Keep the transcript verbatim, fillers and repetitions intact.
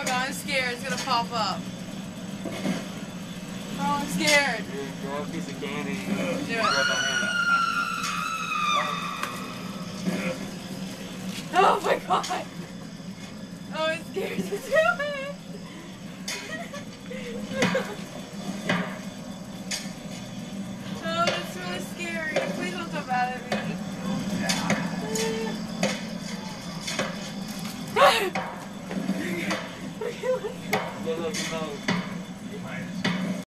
my god, I'm scared. It's gonna pop up. Oh, I'm scared. Dude, grab a piece of candy. Do it. Grab my hand. Oh my god. Oh, I'm scared to do it.